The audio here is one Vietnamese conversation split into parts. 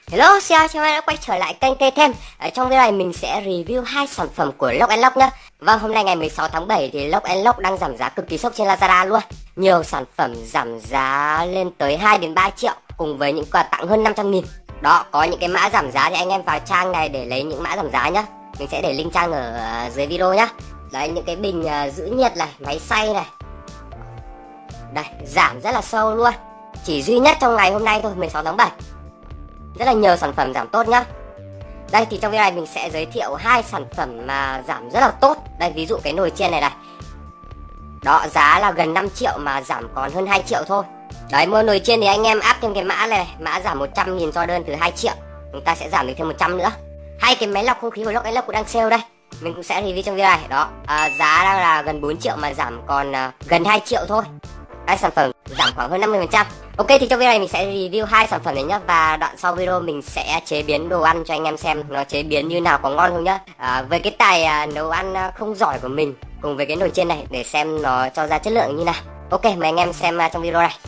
Hello, xin chào các bạn đã quay trở lại kênh Cây Thêm. Trong video này mình sẽ review hai sản phẩm của Lock and Lock nhé. Vâng, hôm nay ngày 16 tháng 7 thì Lock and Lock đang giảm giá cực kỳ sốc trên Lazada luôn. Nhiều sản phẩm giảm giá lên tới 2 đến 3 triệu cùng với những quà tặng hơn 500.000. Đó, có những cái mã giảm giá thì anh em vào trang này để lấy những mã giảm giá nhá. Mình sẽ để link trang ở dưới video nhá. Đấy, những cái bình giữ nhiệt này, máy xay này. Đây, giảm rất là sâu luôn. Chỉ duy nhất trong ngày hôm nay thôi, 16 tháng 7. Rất là nhiều sản phẩm giảm tốt nhá. Đây thì trong video này mình sẽ giới thiệu hai sản phẩm mà giảm rất là tốt. Đây, ví dụ cái nồi chiên này này. Đó, giá là gần 5 triệu mà giảm còn hơn 2 triệu thôi. Đấy, mua nồi chiên thì anh em áp thêm cái mã này, mã giảm 100.000 cho đơn từ 2 triệu. Chúng ta sẽ giảm được thêm 100 nữa. Hay cái máy lọc không khí của Lock and Lock cũng đang sale đây. Mình cũng sẽ review trong video này. Đó, giá đang là gần 4 triệu mà giảm còn gần 2 triệu thôi. Đây, sản phẩm giảm khoảng hơn 50%. Ok, thì trong video này mình sẽ review hai sản phẩm này nhá. Và đoạn sau video mình sẽ chế biến đồ ăn cho anh em xem nó chế biến như nào, có ngon không nhá. Với cái tài nấu ăn không giỏi của mình cùng với cái nồi chiên này để xem nó cho ra chất lượng như nào. Ok, mời anh em xem trong video này.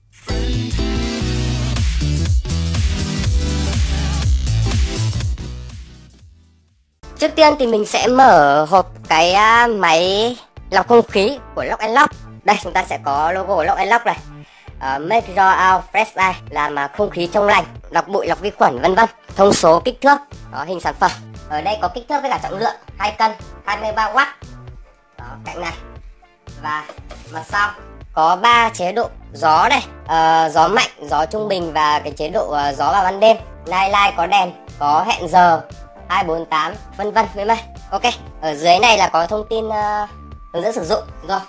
Trước tiên thì mình sẽ mở hộp cái máy lọc không khí của Lock and Lock. Đây, chúng ta sẽ có logo của Lock and Lock này. Make your out fresh air, làm không khí trong lành, lọc bụi, lọc vi khuẩn vân vân. Thông số, kích thước, đó, hình sản phẩm. Ở đây có kích thước với cả trọng lượng 2 cân, 23W. Đó, cạnh này. Và mặt sau có 3 chế độ gió này, gió mạnh, gió trung bình và cái chế độ gió vào ban đêm. Nightlight có đèn, có hẹn giờ 248 vân vân với mày. Ok, ở dưới này là có thông tin hướng dẫn sử dụng rồi.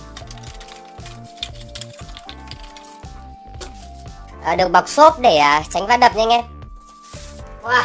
Được bọc xốp để tránh va đập nha anh em. Wow.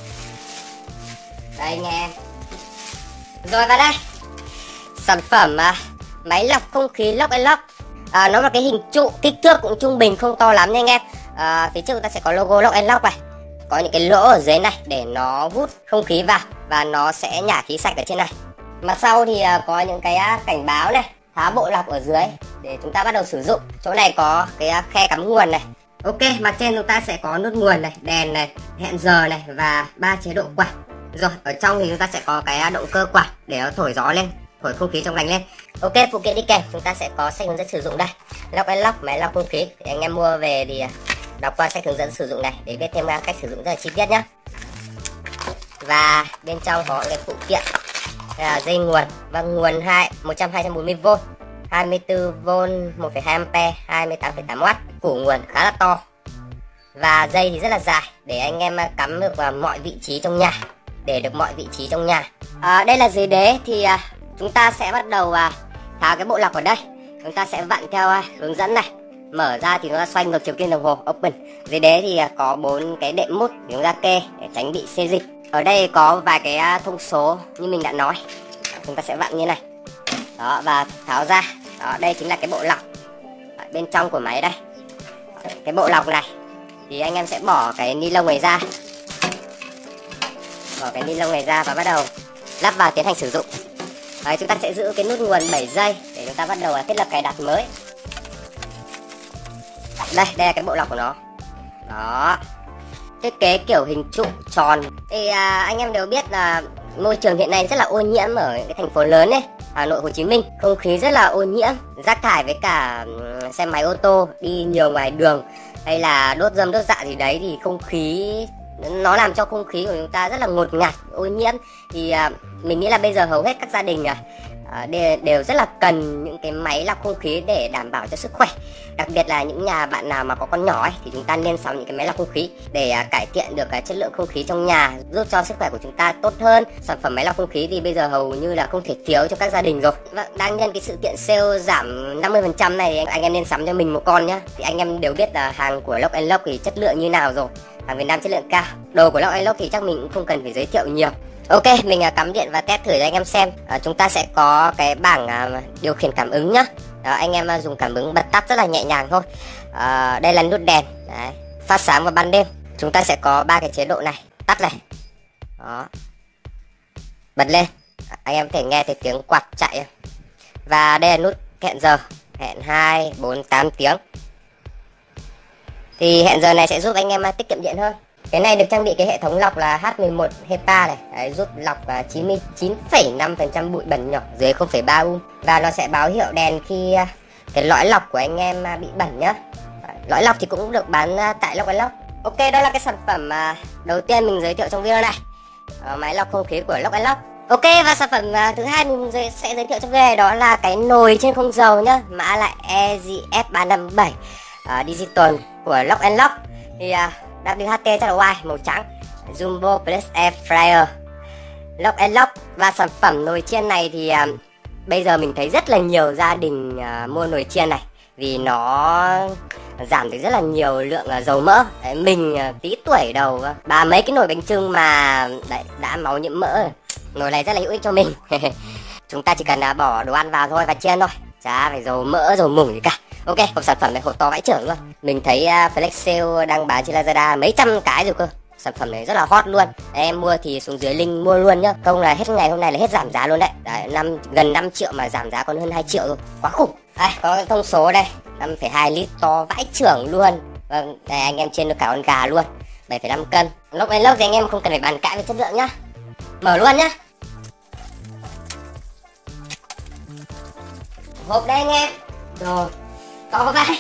Đây nha em. Rồi vào đây. Sản phẩm máy lọc không khí Lock and Lock. Nó là cái hình trụ, kích thước cũng trung bình, không to lắm nha anh em. Phía trước chúng ta sẽ có logo Lock and Lock này. Có những cái lỗ ở dưới này để nó hút không khí vào và nó sẽ nhả khí sạch ở trên này. Mặt sau thì có những cái cảnh báo này, tháo bộ lọc ở dưới để chúng ta bắt đầu sử dụng. Chỗ này có cái khe cắm nguồn này. Ok, mặt trên chúng ta sẽ có nút nguồn này, đèn này, hẹn giờ này và 3 chế độ quạt. Rồi, ở trong thì chúng ta sẽ có cái động cơ quạt để nó thổi gió lên, thổi không khí trong lành lên. Ok, phụ kiện đi kèm chúng ta sẽ có sách hướng dẫn sử dụng đây. Lock and Lock, máy lọc không khí. Thì anh em mua về thì đọc qua sách hướng dẫn sử dụng này để biết thêm cách sử dụng rất là chi tiết nhá. Và bên trong có cái phụ kiện là dây nguồn và nguồn 100-240V, 24V 1,2A, 28,8W, củ nguồn khá là to và dây thì rất là dài để anh em cắm được vào mọi vị trí trong nhà, để được mọi vị trí trong nhà. Đây là dưới đế thì chúng ta sẽ bắt đầu tháo cái bộ lọc ở đây. Chúng ta sẽ vặn theo hướng dẫn này, mở ra thì nó xoay ngược chiều kim đồng hồ, open. Dưới đế thì có 4 cái đệm mút để chúng ta kê để tránh bị xê dịch. Ở đây có vài cái thông số như mình đã nói, chúng ta sẽ vặn như này. Đó, và tháo ra. Đó, đây chính là cái bộ lọc bên trong của máy đây. Cái bộ lọc này thì anh em sẽ bỏ cái ni lông này ra, bỏ cái ni lông này ra và bắt đầu lắp vào tiến hành sử dụng. Đấy, chúng ta sẽ giữ cái nút nguồn 7 giây để chúng ta bắt đầu thiết lập cài đặt mới. Đây là cái bộ lọc của nó. Đó, thiết kế kiểu hình trụ tròn. Thì anh em đều biết là môi trường hiện nay rất là ô nhiễm ở những cái thành phố lớn ấy, Hà Nội, Hồ Chí Minh, không khí rất là ô nhiễm, rác thải với cả xe máy ô tô đi nhiều ngoài đường hay là đốt rơm đốt rạ gì đấy thì không khí nó làm cho không khí của chúng ta rất là ngột ngạt, ô nhiễm. Thì mình nghĩ là bây giờ hầu hết các gia đình đều rất là cần những cái máy lọc không khí để đảm bảo cho sức khỏe. Đặc biệt là những nhà bạn nào mà có con nhỏ ấy thì chúng ta nên sắm những cái máy lọc không khí để cải thiện được cái chất lượng không khí trong nhà, giúp cho sức khỏe của chúng ta tốt hơn. Sản phẩm máy lọc không khí thì bây giờ hầu như là không thể thiếu cho các gia đình rồi. Và đang nhân cái sự kiện sale giảm 50% này, anh em nên sắm cho mình một con nhá. Thì anh em đều biết là hàng của Lock and Lock thì chất lượng như nào rồi, hàng Việt Nam chất lượng cao. Đồ của Lock and Lock thì chắc mình cũng không cần phải giới thiệu nhiều. Ok, mình cắm điện và test thử cho anh em xem. Chúng ta sẽ có cái bảng điều khiển cảm ứng nhá. Đó, anh em dùng cảm ứng bật tắt rất là nhẹ nhàng thôi. Đây là nút đèn. Đấy, phát sáng vào ban đêm. Chúng ta sẽ có 3 cái chế độ này. Tắt này. Đó, bật lên. Anh em có thể nghe thấy tiếng quạt chạy. Và đây là nút hẹn giờ. Hẹn 2, 4, 8 tiếng. Thì hẹn giờ này sẽ giúp anh em tiết kiệm điện hơn. Cái này được trang bị cái hệ thống lọc là H11 HEPA này. Đấy, giúp lọc 99,5% bụi bẩn nhỏ dưới 0,3 và nó sẽ báo hiệu đèn khi cái lõi lọc của anh em bị bẩn nhá. Lõi lọc thì cũng được bán tại Lock and Lock. Ok, đó là cái sản phẩm đầu tiên mình giới thiệu trong video này, máy lọc không khí của Lock and Lock. Ok, và sản phẩm thứ hai mình sẽ giới thiệu trong video này đó là cái nồi trên không dầu nhá, mã là EGF357 Digital của Lock and Lock. Thì WHT chắc là Y màu trắng, Jumbo Plus Air Fryer Lock and Lock. Và sản phẩm nồi chiên này thì bây giờ mình thấy rất là nhiều gia đình mua nồi chiên này vì nó giảm được rất là nhiều lượng dầu mỡ. Đấy, mình tí tuổi đầu bà mấy cái nồi bánh chưng mà đấy, đã máu nhiễm mỡ rồi. Nồi này rất là hữu ích cho mình. Chúng ta chỉ cần bỏ đồ ăn vào thôi và chiên thôi, chả phải dầu mỡ dầu mủng gì cả. Ok, hộp sản phẩm này hộp to vãi chưởng luôn. Mình thấy Flex Sale đang bán trên Lazada mấy trăm cái rồi cơ. Sản phẩm này rất là hot luôn. Em mua thì xuống dưới link mua luôn nhá. Không là hết ngày hôm nay là hết giảm giá luôn đấy. Đấy, gần 5 triệu mà giảm giá còn hơn 2 triệu rồi. Quá khủng. Đây, có cái thông số đây, 5,2 lít to vãi chưởng luôn. Vâng, đây anh em chiên được cả con gà luôn. 7,5 cân. Lock and Lock thì anh em không cần phải bàn cãi về chất lượng nhá. Mở luôn nhá. Hộp đây anh em. Rồi, to vãi.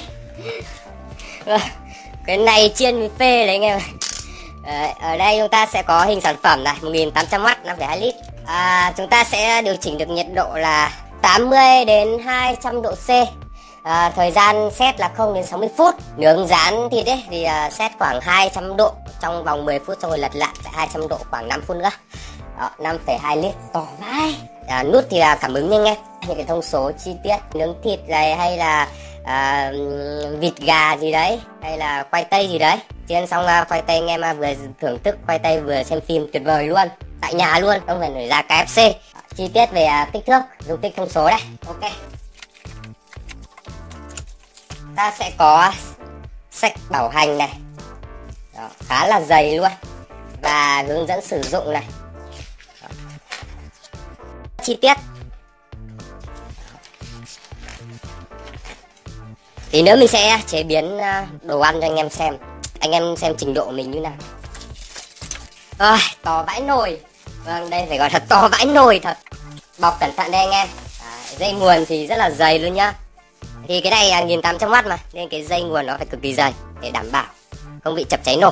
Cái này chiên với phê đấy anh em. Ở đây chúng ta sẽ có hình sản phẩm này, 1800W 5,2 lít. Chúng ta sẽ điều chỉnh được nhiệt độ là 80 đến 200 độ C. Thời gian set là 0 đến 60 phút. Nướng rán thịt ấy thì set khoảng 200 độ trong vòng 10 phút, xong rồi lật lại tại 200 độ khoảng 5 phút nữa. Đó, 5,2 lít to vãi. Nút thì là cảm ứng nhanh em. Những cái thông số chi tiết nướng thịt này hay là vịt gà gì đấy hay là khoai tây gì đấy, chiên xong khoai tây anh em vừa thưởng thức khoai tây vừa xem phim tuyệt vời luôn, tại nhà luôn, không phải ra KFC. Chi tiết về kích thước, dung tích thông số đây. Ok, ta sẽ có sách bảo hành này. Đó, khá là dày luôn, và hướng dẫn sử dụng này. Đó, chi tiết. Tí nữa mình sẽ chế biến đồ ăn cho anh em xem trình độ mình như nào. To vãi nồi. Vâng, đây phải gọi là to vãi nồi thật. Bọc cẩn thận đây anh em. Dây nguồn thì rất là dày luôn nhá. Thì cái này 1800W mà, nên cái dây nguồn nó phải cực kỳ dày để đảm bảo không bị chập cháy nổ.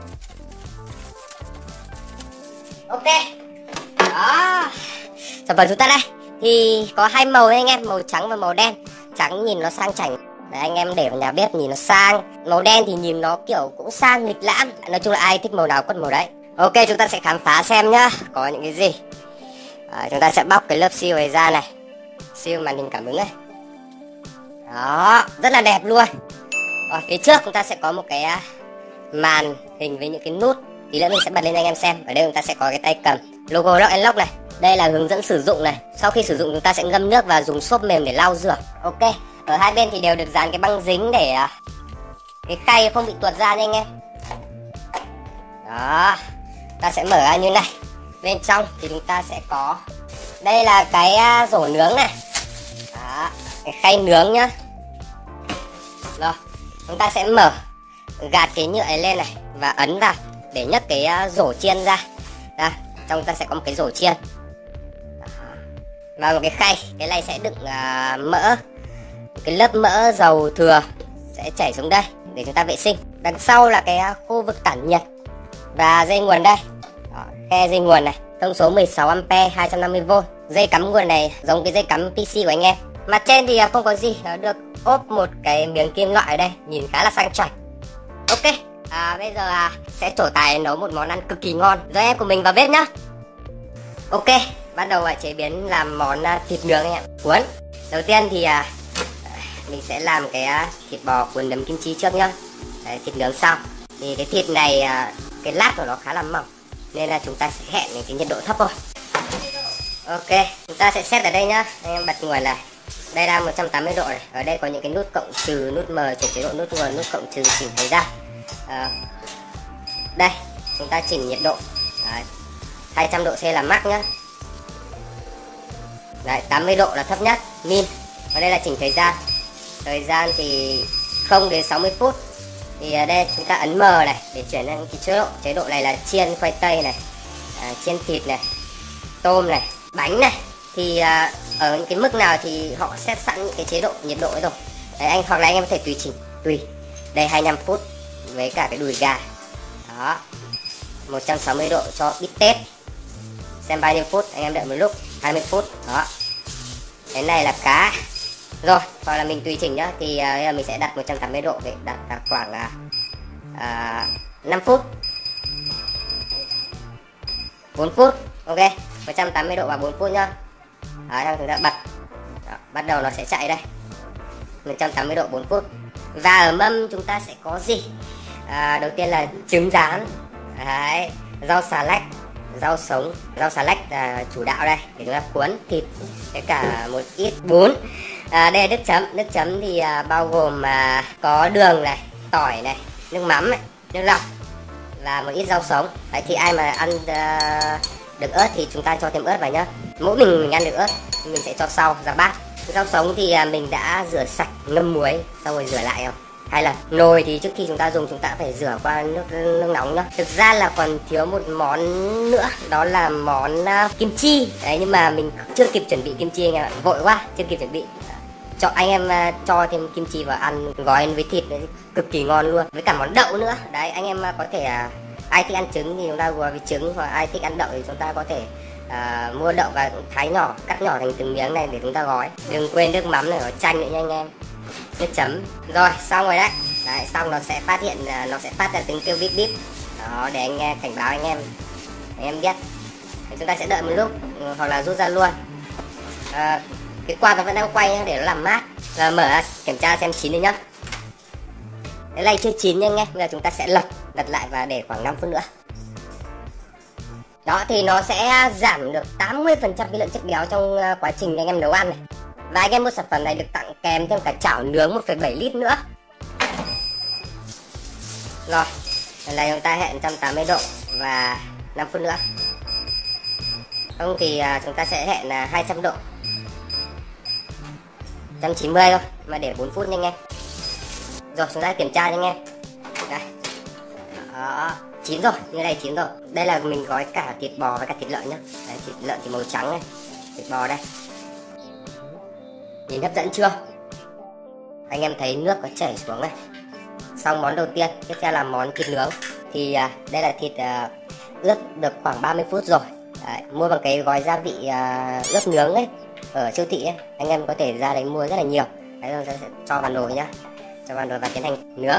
Ok. Đó, sản phẩm chúng ta đây thì có hai màu đấy anh em, màu trắng và màu đen. Trắng nhìn nó sang chảnh. Đấy, anh em để vào nhà bếp nhìn nó sang. Màu đen thì nhìn nó kiểu cũng sang lịch lãm. Nói chung là ai thích màu nào quất màu đấy. Ok, chúng ta sẽ khám phá xem nhá, có những cái gì. Chúng ta sẽ bóc cái lớp seal này ra này. Seal màn hình cảm ứng này. Đó, rất là đẹp luôn. Ở phía trước chúng ta sẽ có một cái màn hình với những cái nút. Tí nữa mình sẽ bật lên anh em xem. Ở đây chúng ta sẽ có cái tay cầm, logo Lock and Lock này. Đây là hướng dẫn sử dụng này. Sau khi sử dụng chúng ta sẽ ngâm nước và dùng xốp mềm để lau rửa. Ok, ở hai bên thì đều được dán cái băng dính để cái khay không bị tuột ra nha anh em. Đó, ta sẽ mở ra như này. Bên trong thì chúng ta sẽ có, đây là cái rổ nướng này. Đó, cái khay nướng nhá. Rồi, chúng ta sẽ mở, gạt cái nhựa này lên này và ấn vào để nhấc cái rổ chiên ra. Đó, trong chúng ta sẽ có một cái rổ chiên. Đó, và một cái khay, cái này sẽ đựng mỡ. Cái lớp mỡ dầu thừa sẽ chảy xuống đây để chúng ta vệ sinh. Đằng sau là cái khu vực tản nhiệt và dây nguồn đây. Đó, khe dây nguồn này, thông số 16A 250V. Dây cắm nguồn này giống cái dây cắm PC của anh em. Mặt trên thì không có gì, nó được ốp một cái miếng kim loại ở đây, nhìn khá là sang chảnh. Ok, bây giờ sẽ trổ tài nấu một món ăn cực kỳ ngon. Rồi em của mình vào bếp nhá. Ok, bắt đầu chế biến làm món thịt nướng anh em. Cuốn. Đầu tiên thì mình sẽ làm cái thịt bò cuốn nấm kim chi trước nhá. Đấy, thịt nướng sau. Thì cái thịt này cái lát của nó khá là mỏng, nên là chúng ta sẽ hẹn cái nhiệt độ thấp thôi. Ok, chúng ta sẽ set ở đây nhá. Anh em bật nguồn này. Đây là 180 độ này. Ở đây có những cái nút cộng trừ, nút M chuyển chế độ, nút nguồn, nút cộng trừ chỉnh thời gian. Đây, chúng ta chỉnh nhiệt độ. Đấy, 200 độ C là max nhá. Đấy, 80 độ là thấp nhất, min. Ở đây là chỉnh thời gian. Thời gian thì 0 đến 60 phút. Thì đây chúng ta ấn M này để chuyển sang cái chế độ này là chiên khoai tây này, chiên thịt này, tôm này, bánh này. Thì ở những cái mức nào thì họ set sẵn những cái chế độ nhiệt độ ấy rồi. Đấy, hoặc là anh em có thể tùy chỉnh, tùy. Đây 25 phút với cả cái đùi gà. Đó. 160 độ cho bít tết. Xem bao nhiêu phút, anh em đợi một lúc, 20 phút. Đó. Cái này là cá. Rồi, hoặc là mình tùy chỉnh nhá, thì mình sẽ đặt 180 độ để đặt khoảng 5 phút. 4 phút. Ok, 180 độ và 4 phút nhá. Đó, chúng ta bật. Đó, bắt đầu nó sẽ chạy đây. 180 độ 4 phút. Và ở mâm chúng ta sẽ có gì? Đầu tiên là trứng rán. Đấy, rau xà lách, rau sống, rau xà lách chủ đạo đây để chúng ta cuốn thịt với cả một ít bún. Đây là nước chấm. Nước chấm thì bao gồm có đường này, tỏi này, nước mắm này, nước lọc và một ít rau sống. Đấy, thì ai mà ăn được ớt thì chúng ta cho thêm ớt vào nhá. Mỗi mình ăn được ớt mình sẽ cho sau ra bát. Rau sống thì mình đã rửa sạch, ngâm muối xong rồi rửa lại không? 2 lần. Nồi thì trước khi chúng ta dùng chúng ta phải rửa qua nước nóng nhá. Thực ra là còn thiếu một món nữa, đó là món kim chi. Đấy, nhưng mà mình chưa kịp chuẩn bị kim chi anh em ạ, vội quá chưa kịp chuẩn bị. Cho anh em cho thêm kim chi vào ăn gói với thịt đấy, cực kỳ ngon luôn, với cả món đậu nữa. Đấy, anh em có thể ai thích ăn trứng thì chúng ta gói với trứng, hoặc ai thích ăn đậu thì chúng ta có thể mua đậu và thái nhỏ, cắt nhỏ thành từng miếng này để chúng ta gói. Đừng quên nước mắm này, có chanh nữa nha anh em. Nước chấm. Rồi, xong rồi đấy. Đấy, xong nó sẽ phát hiện, nó sẽ phát ra tiếng kêu bíp bíp. Đó, để anh cảnh báo anh em biết. Thì chúng ta sẽ đợi một lúc, hoặc là rút ra luôn. Cái quạt nó vẫn đang quay nhá, để nó làm mát. Rồi mở ra kiểm tra xem chín rồi nhá. Cái này chưa chín nha anh em. Bây giờ chúng ta sẽ lật lại và để khoảng 5 phút nữa. Đó, thì nó sẽ giảm được 80% cái lượng chất béo trong quá trình anh em nấu ăn này. Và anh em mua sản phẩm này được tặng kèm thêm cả chảo nướng 1,7 lít nữa. Rồi, lần này chúng ta hẹn 180 độ và 5 phút nữa. Không thì chúng ta sẽ hẹn 200 độ, 190 thôi, mà để 4 phút nha anh em. Rồi, chúng ta kiểm tra nha anh em. Đây. Đó, chín rồi, như này chín rồi. Đây là mình gói cả thịt bò với cả thịt lợn nhá. Đấy, thịt lợn thì màu trắng này, thịt bò đây. Nhìn hấp dẫn chưa? Anh em thấy nước có chảy xuống này. Xong món đầu tiên, tiếp theo là món thịt nướng. Thì đây là thịt ướp được khoảng 30 phút rồi. Đấy, mua bằng cái gói gia vị ướp nướng ấy ở siêu thị ấy. Anh em có thể ra đấy mua rất là nhiều. Đấy, rồi sẽ cho vào nồi nhá. Cho vào nồi và tiến hành nướng.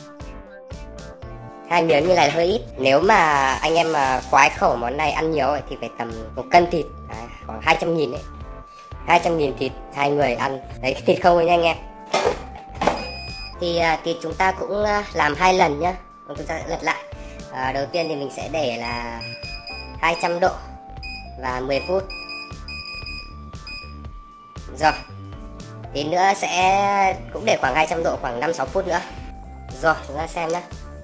2 miếng như này là hơi ít. Nếu mà anh em mà khoái khẩu món này ăn nhiều ấy, thì phải tầm 1 cân thịt. Đấy, khoảng 200.000 ấy. 200.000 thịt, 2 người ăn. Đấy, thịt không rồi nha anh em. Thì thịt chúng ta cũng làm 2 lần nhá. Chúng ta sẽ lật lại. Đầu tiên thì mình sẽ để là 200 độ và 10 phút. Rồi. Tí nữa sẽ cũng để khoảng 200 độ khoảng 5-6 phút nữa. Rồi, chúng ta xem nhá.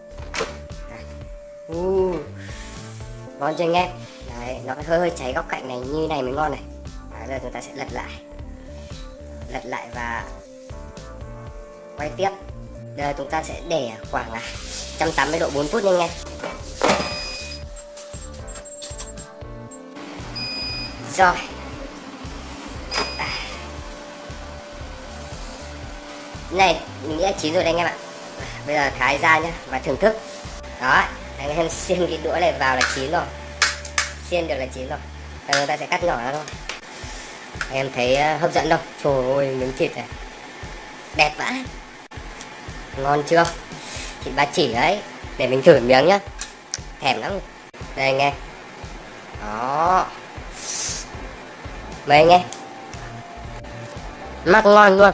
Ngon chưa anh em? Đấy, nó hơi cháy góc cạnh này, như này mới ngon này. Đấy, giờ chúng ta sẽ lật lại và quay tiếp. Giờ chúng ta sẽ để khoảng 180 độ 4 phút nha anh em. Rồi. Này, mình nghĩ là chín rồi đây anh em ạ. Bây giờ thái ra nhá và thưởng thức. Đó, anh em xiên cái đũa này vào là chín rồi. Xiên được là chín rồi. Rồi chúng ta sẽ cắt nhỏ ra thôi. Anh em thấy hấp dẫn không? Trời ơi, miếng thịt này đẹp vãi. Ngon chưa? Thịt ba chỉ đấy. Để mình thử miếng nhá. Thèm lắm. Đây anh em. Đó. Mời anh em. Mắc ngon luôn.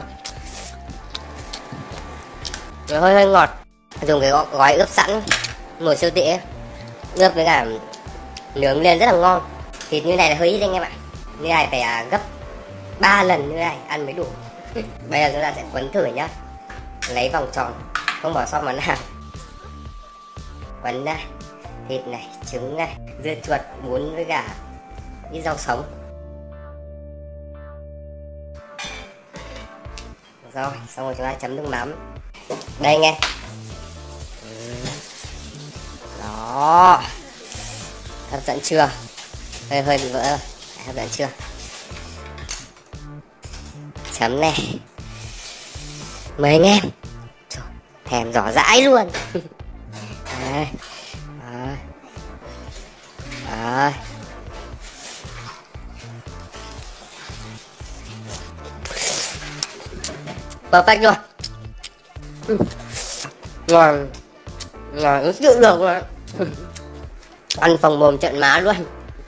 Nó hơi ngọt. Dùng cái gói ướp sẵn một siêu thị ấy. Ướp với cả nướng lên rất là ngon. Thịt như này là hơi ít anh em ạ. Như này phải gấp 3 lần như này ăn mới đủ. Bây giờ chúng ta sẽ quấn thử nhá. Lấy vòng tròn, không bỏ sót món nào. Quấn này, thịt này, trứng này, dưa chuột, bún với cả ít rau sống. Rồi, xong rồi chúng ta chấm nước mắm. Đây nghe. Đó, hấp dẫn chưa? Hơi bị vỡ rồi. Hấp dẫn chưa? Chấm này. Mời anh em. Trời, thèm rõ dãi luôn. Đấy. Đó. Đó. Perfect luôn. Ngon. Ngon ứng chịu được rồi. Ăn phồng mồm trợn má luôn.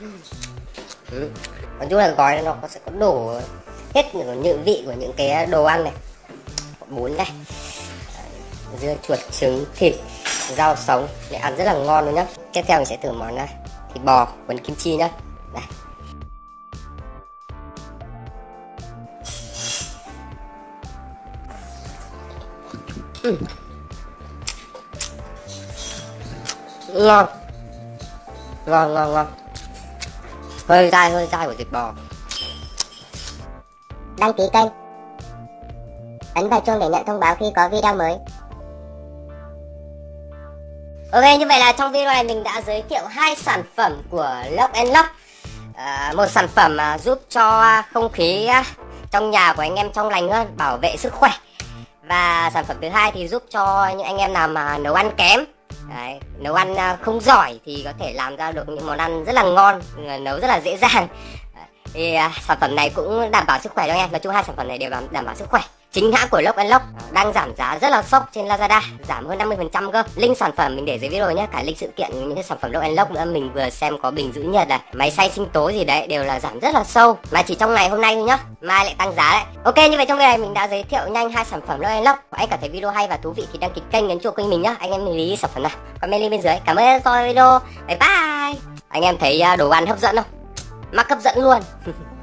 Nói chung là gói nó sẽ có đổ hết những vị của những cái đồ ăn này. Bún này, dưa chuột, trứng, thịt, rau sống để ăn rất là ngon luôn nhá. Tiếp theo mình sẽ thử món thịt bò cuốn kim chi nhá. Đây. Ngon. Ngon. Hơi dai của thịt bò. Đăng ký kênh, ấn vào chuông để nhận thông báo khi có video mới. Ok, như vậy là trong video này mình đã giới thiệu 2 sản phẩm của Lock and Lock. Một sản phẩm giúp cho không khí trong nhà của anh em trong lành hơn, bảo vệ sức khỏe. Và sản phẩm thứ hai thì giúp cho những anh em nào mà nấu ăn kém, đấy, nấu ăn không giỏi thì có thể làm ra được những món ăn rất là ngon, nấu rất là dễ dàng. Thì sản phẩm này cũng đảm bảo sức khỏe cho anh em. Nói chung 2 sản phẩm này đều đảm bảo sức khỏe. Chính hãng của Lock and Lock đang giảm giá rất là sốc trên Lazada, giảm hơn 50% cơ. Link sản phẩm mình để dưới video nhé, cả link sự kiện những cái sản phẩm Lock and Lock nữa. Mình vừa xem có bình giữ nhiệt này, máy xay sinh tố gì đấy đều là giảm rất là sâu, mà chỉ trong ngày hôm nay thôi nhá, mai lại tăng giá đấy. Ok, như vậy trong video này mình đã giới thiệu nhanh 2 sản phẩm Lock and Lock. Anh cảm thấy video hay và thú vị thì đăng ký kênh, nhấn chuông kênh mình nhá. Anh em mình lý sản phẩm nào comment link bên dưới. Cảm ơn coi video, bye bye. Anh em thấy đồ ăn hấp dẫn không? Mắc hấp dẫn luôn.